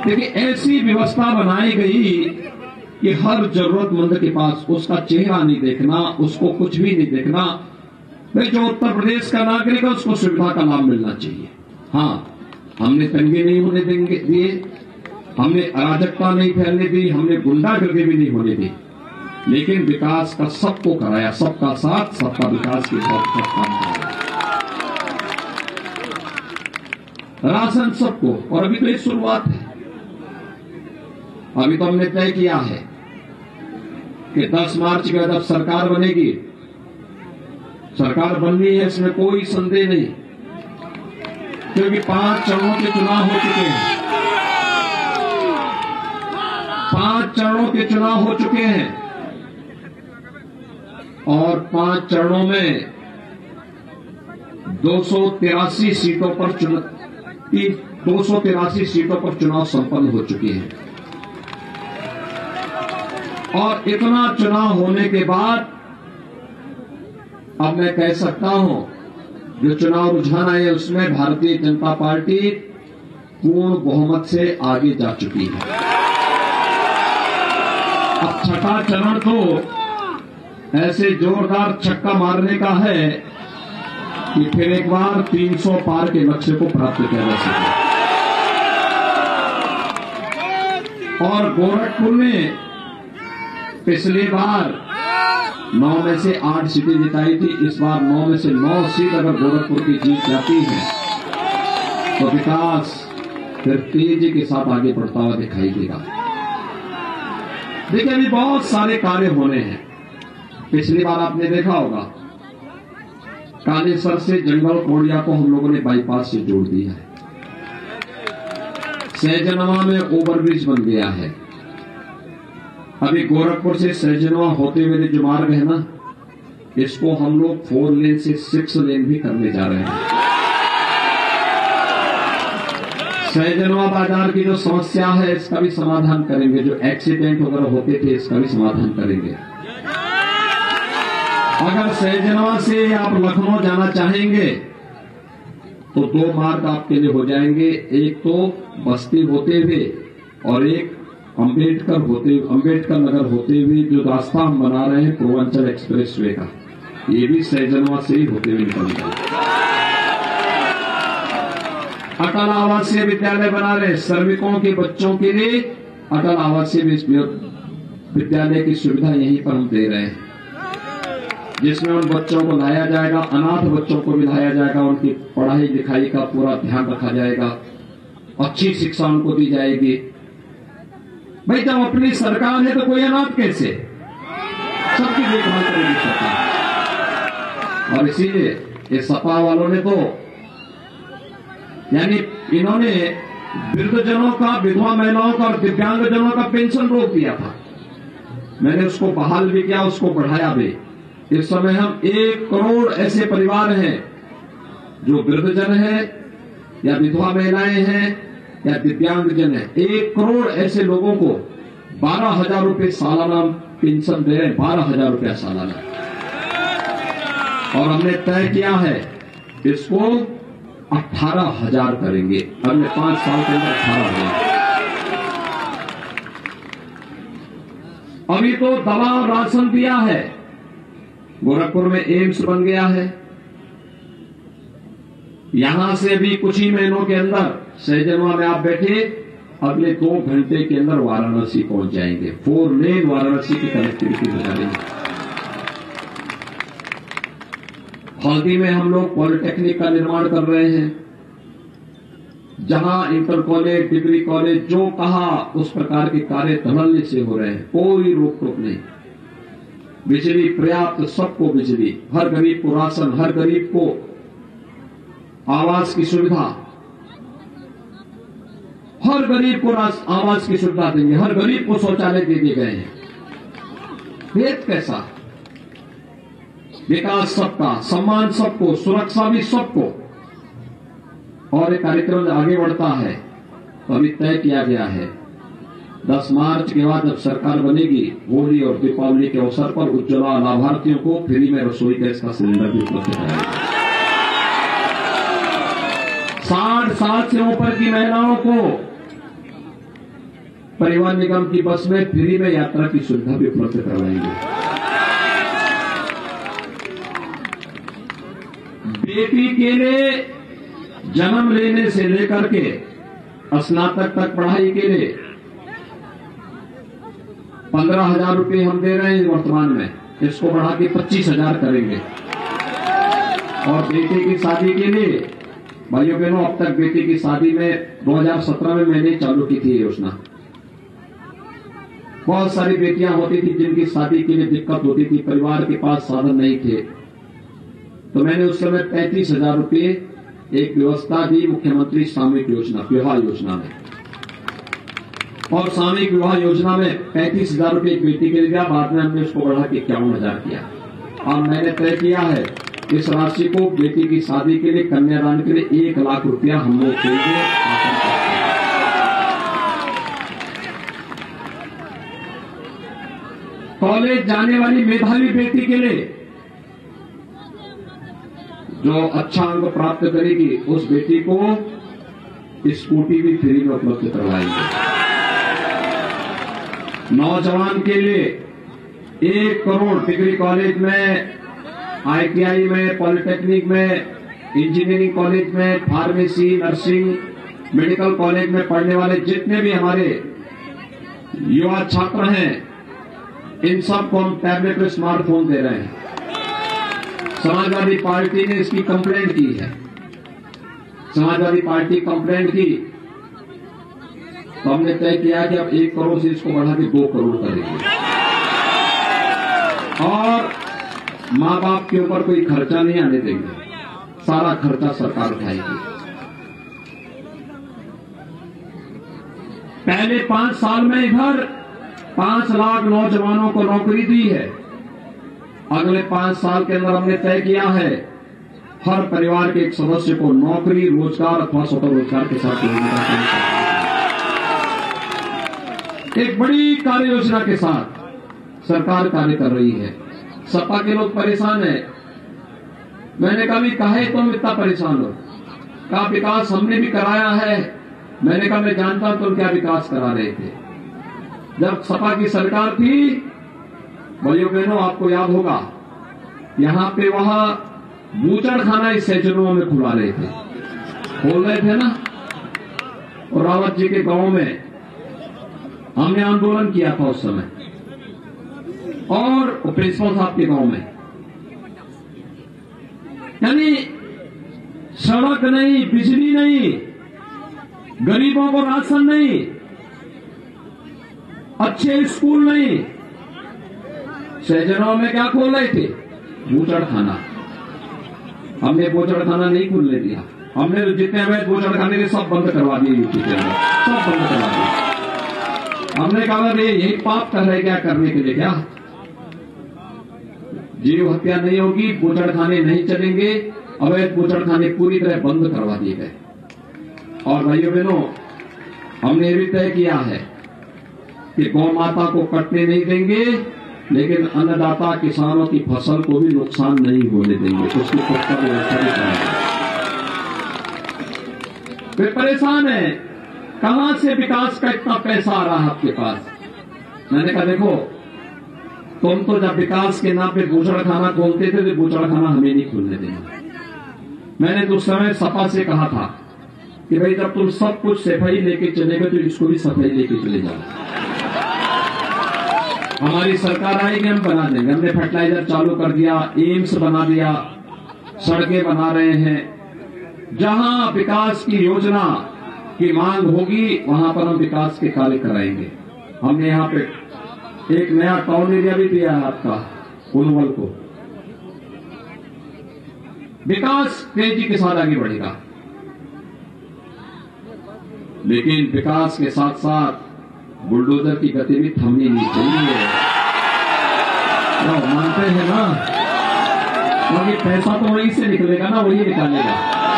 देखिए ऐसी व्यवस्था बनाई गई कि हर जरूरतमंद के पास उसका चेहरा नहीं देखना, उसको कुछ भी नहीं देखना। भाई जो उत्तर प्रदेश का नागरिक है उसको सुविधा का लाभ मिलना चाहिए। हाँ, हमने दंगे नहीं होने दिए, हमने अराजकता नहीं फैलने दी, हमने गुंडागर्दी भी नहीं होने दी, लेकिन विकास का सबको कराया, सबका साथ सबका विकास की सब काम कराया। राशन सबको, और अभी तो ये शुरुआत है। अभी तो हमने तय किया है कि 10 मार्च के बाद जब सरकार बनेगी, सरकार बननी है इसमें कोई संदेह नहीं, क्योंकि 5 चरणों के चुनाव हो चुके हैं। 5 चरणों के चुनाव हो चुके हैं और 5 चरणों में 283 सीटों पर चुनाव संपन्न हो चुके हैं। और इतना चुनाव होने के बाद अब मैं कह सकता हूं, जो चुनाव रुझान आए उसमें भारतीय जनता पार्टी पूर्ण बहुमत से आगे जा चुकी है। अब छठा चरण तो ऐसे जोरदार छक्का मारने का है कि फिर एक बार 300 पार के लक्ष्य को प्राप्त किया जा सके। और गोरखपुर में पिछली बार 9 में से 8 सीटें जिताई थी, इस बार 9 में से 9 सीट अगर गोरखपुर की जीत जाती है तो विकास फिर तेजी के साथ आगे बढ़ता हुआ दिखाई देगा। देखिए अभी बहुत सारे कार्य होने हैं। पिछली बार आपने देखा होगा कालेसर से जंगल कोड़िया को हम लोगों ने बाईपास से जोड़ दिया है। सहजनवा में ओवरब्रिज बन गया है। अभी गोरखपुर से सहजनवा होते हुए जो मार्ग है ना, इसको हम लोग 4 लेन से 6 लेन भी करने जा रहे हैं। सहजनवा बाजार की जो समस्या है इसका भी समाधान करेंगे, जो एक्सीडेंट वगैरह होते थे इसका भी समाधान करेंगे। अगर सहजनवा से आप लखनऊ जाना चाहेंगे तो 2 मार्ग आपके लिए हो जाएंगे, एक तो बस्ती होते हुए और एक अंबेडकर नगर होते हुए जो रास्ता हम बना रहे हैं पूर्वांचल एक्सप्रेसवे का, ये भी सहजनवा से ही होते हुए निकलता है। अटल आवासीय विद्यालय बना रहे, श्रमिकों के बच्चों के लिए अटल आवासीय विद्यालय की सुविधा यहीं पर हम दे रहे हैं, जिसमें उन बच्चों को लाया जाएगा, अनाथ बच्चों को भी लाया जाएगा, उनकी पढ़ाई लिखाई का पूरा ध्यान रखा जाएगा, अच्छी शिक्षा उनको दी जाएगी। भाई जब अपनी सरकार है तो कोई अनाथ कैसे, सबकी देखभाल करेगी सरकार। और इसीलिए ये सपा वालों ने तो यानी इन्होंने वृद्धजनों का, विधवा महिलाओं का और दिव्यांगजनों का पेंशन रोक दिया था। मैंने उसको बहाल भी किया, उसको बढ़ाया भी। इस समय हम 1 करोड़ ऐसे परिवार हैं जो वृद्धजन है या विधवा महिलाएं हैं या दिव्यांगजन है, 1 करोड़ ऐसे लोगों को 12,000 रुपये सालाना पेंशन दे रहे हैं, 12,000 रुपया सालाना। और हमने तय किया है इसको 18,000 करेंगे, अगले 5 साल के अंदर 18,000। अभी तो दवा और राशन दिया है, गोरखपुर में एम्स बन गया है। यहां से भी कुछ ही महीनों के अंदर सहजनवा में आप बैठे, अगले 2 घंटे के अंदर वाराणसी पहुंच जाएंगे। 4 लेन वाराणसी की कनेक्टिविटी हो जाएगी। हल्दी में हम लोग पॉलिटेक्निक का निर्माण कर रहे हैं, जहां इंटर कॉलेज, डिग्री कॉलेज जो कहा उस प्रकार के कार्य धड़ल्ले से हो रहे हैं, कोई रोक टोक नहीं। बिजली पर्याप्त, सबको बिजली, हर गरीब को राशन, हर गरीब को आवास की सुविधा, हर गरीब को आवास की सुविधा देंगे, हर गरीब को शौचालय दे दिए गए हैं। भेद कैसा, विकास सबका, सम्मान सबको, सुरक्षा भी सबको। और एक कार्यक्रम आगे बढ़ता है तो अभी तय किया गया है 10 मार्च के बाद जब सरकार बनेगी, होली और दीपावली के अवसर पर उज्ज्वला लाभार्थियों को फ्री में रसोई गैस का सिलेंडर भी उपलब्ध कराएगा। 60 साल से ऊपर की महिलाओं को परिवहन निगम की बस में फ्री में यात्रा की सुविधा भी उपलब्ध करवाएंगे। बेटी के लिए जन्म लेने से लेकर के स्नातक तक पढ़ाई के लिए 15,000 रुपये हम दे रहे हैं वर्तमान में, इसको बढ़ा के 25,000 करेंगे। और बेटे की शादी के लिए भाइयों बहनों, अब तक बेटी की शादी में 2017 में मैंने चालू की थी योजना। बहुत सारी बेटियां होती थी जिनकी शादी के लिए दिक्कत होती थी, परिवार के पास साधन नहीं थे, तो मैंने उस समय 35,000 रुपये एक व्यवस्था दी मुख्यमंत्री सामूहिक योजना, विवाह योजना में। और सामूहिक विवाह योजना में 35,000 रुपये एक बेटी के लिए दिया, बाद में हमने उसको बढ़ा के 51,000 किया। और मैंने तय किया है इस राशि को बेटी की शादी के लिए, कन्यादान के लिए 1 लाख रुपया हम लोग देंगे। कॉलेज जाने वाली मेधावी बेटी के लिए जो अच्छा अंक प्राप्त करेगी उस बेटी को स्कूटी भी फ्री में उपलब्ध करवाएंगे। नौजवान के लिए 1 करोड़ डिग्री कॉलेज में, ITI में, पॉलिटेक्निक में, इंजीनियरिंग कॉलेज में, फार्मेसी, नर्सिंग, मेडिकल कॉलेज में पढ़ने वाले जितने भी हमारे युवा छात्र हैं, इन सबको हम टैबलेट और स्मार्टफोन दे रहे हैं। समाजवादी पार्टी ने इसकी कंप्लेंट की है। समाजवादी पार्टी कंप्लेंट की तो हमने तय किया कि अब 1 करोड़ से इसको बढ़ा के 2 करोड़ करेंगे। और माँ बाप के ऊपर कोई खर्चा नहीं आने देंगे, सारा खर्चा सरकार उठाएगी। पहले 5 साल में इधर 5 लाख नौजवानों को नौकरी दी है। अगले 5 साल के अंदर हमने तय किया है हर परिवार के एक सदस्य को नौकरी, रोजगार अथवा स्वतः रोजगार के साथ जोड़ने का काम करना है। एक बड़ी कार्य योजना के साथ सरकार कार्य कर रही है। सपा के लोग परेशान हैं। मैंने कहा भी काहे तुम इतना परेशान हो? कहा विकास हमने भी कराया है। मैंने कहा मैं जानता हूं तुम क्या विकास करा रहे थे। जब सपा की सरकार थी, भाइयों बहनों आपको याद होगा, यहां पे वहां बूचड़खाना इस सैजनों में खुला रहे थे, खोल रहे थे ना। और रावत जी के गांव में हमने आंदोलन किया था उस समय, और प्रिंसिपल साहब के गांव में। यानी सड़क नहीं, बिजली नहीं, गरीबों को राशन नहीं, अच्छे स्कूल नहीं, सैजनों में क्या खोल रहे थे? बूचड़खाना। हमने बूचड़खाना नहीं खुलने दिया। हमने तो जितने अवैध बूचड़खाने थे सब बंद करवा दिए यूपी के अंदर, सब बंद करवा दिए। हमने कहा यही पाप कर रहे क्या करने के लिए? क्या जीव हत्या नहीं होगी, बूचड़खाने नहीं चलेंगे, अवैध बूचड़खाने पूरी तरह बंद करवा दिए गए। और भाइयों बहनों, हमने भी तय किया है कि गौ माता को कटने नहीं देंगे, लेकिन अन्नदाता किसानों की फसल को भी नुकसान नहीं होने देंगे। उसकी पुख्ता व्यवस्था भी कराएंगे। वे परेशान है, कहां से विकास का इतना पैसा आ रहा है आपके पास? मैंने कहा देखो, तुम तो जब विकास के नाम पे बूचड़खाना खोलते थे तो बूचड़खाना हमें नहीं खुलने देना। मैंने तो उस समय सपा से कहा था कि भाई जब तुम सब कुछ सफाई लेके चलेगे तो इसको भी सफाई लेके चले जाओ। हमारी सरकार आएगी, हम बना देंगे। हमने फर्टिलाइजर चालू कर दिया, एम्स बना दिया, सड़कें बना रहे हैं। जहां विकास की योजना की मांग होगी वहां पर हम विकास के कार्य कराएंगे। हमने यहां पे एक नया टाउन एरिया भी दिया है आपका उनवल को। विकास तेजी के साथ आगे बढ़ेगा, लेकिन विकास के साथ साथ बुलडोजर की गति भी थमनी नहीं चाहिए। तो मानते हैं ना, क्योंकि पैसा तो वहीं से निकलेगा ना, वही निकालेगा।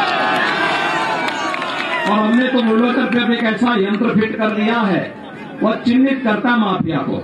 और हमने तो बुलडोजर पे एक ऐसा यंत्र फिट कर दिया है, वह चिन्हित करता माफिया को,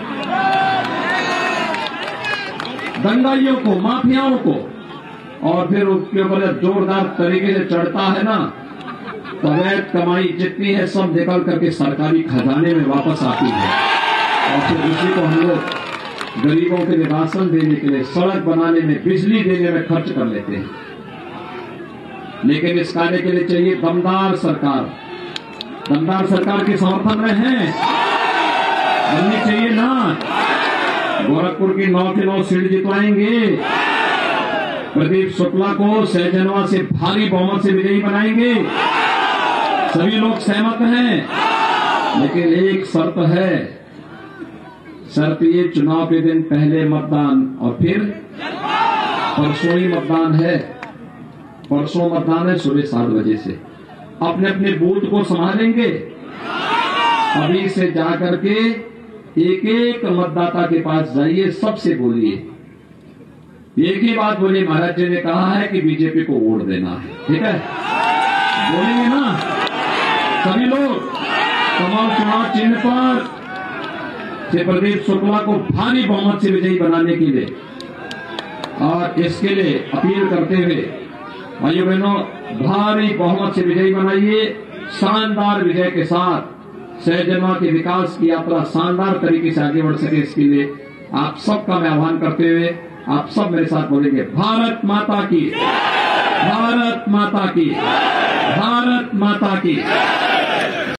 दंगाइयों को, माफियाओं को, और फिर उसके ऊपर जोरदार तरीके से चढ़ता है ना, अवैध कमाई जितनी है सब निकल करके सरकारी खजाने में वापस आती है और फिर उसी को हम लोग गरीबों के लिए राशन देने के लिए, सड़क बनाने में, बिजली देने में खर्च कर लेते हैं। लेकिन इस कार्य के लिए चाहिए दमदार सरकार। दमदार सरकार के समर्थन में है, बननी चाहिए ना। गोरखपुर की 9 की 9 सीट जितवाएंगे, प्रदीप शुक्ला को सहजनवा से भारी बहुमत से विजयी बनाएंगे। सभी लोग सहमत हैं, लेकिन एक शर्त है। शर्त ये, चुनाव के दिन पहले मतदान और फिर परसों ही मतदान है। परसों मतदान है सुबह 7 बजे से। अपने अपने बूथ को संभालेंगे। अभी से जाकर के एक एक मतदाता के पास जाइए, सबसे बोलिए, एक ही बात बोलिए, महाराज जी ने कहा है कि बीजेपी को वोट देना है। ठीक है, बोलेंगे ना सभी लोग। कमल चुनाव चिन्ह पर से प्रदीप शुक्ला को भारी बहुमत से विजयी बनाने के लिए और इसके लिए अपील करते हुए, भाइयों बहनों, भारी बहुमत से विजयी बनाइए। शानदार विजय के साथ सहजनवा के विकास की यात्रा शानदार तरीके से आगे बढ़ सके, इसके लिए आप सबका मैं आह्वान करते हुए आप सब मेरे साथ बोलेंगे, भारत माता की, भारत माता की, भारत माता की।